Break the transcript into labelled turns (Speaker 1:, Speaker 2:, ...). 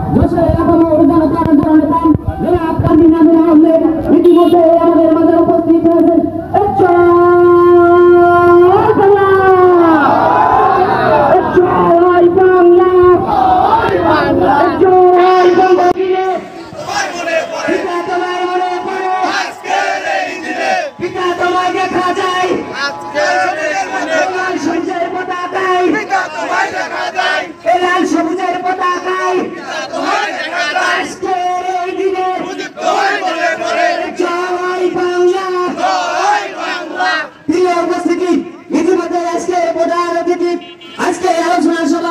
Speaker 1: যশোরের আপামর জনতার জননেতা জনাব কাজী নাজমুল আহমেদ ইতিমধ্যে আমাদের মাঝে উপস্থিত হয়েছেন।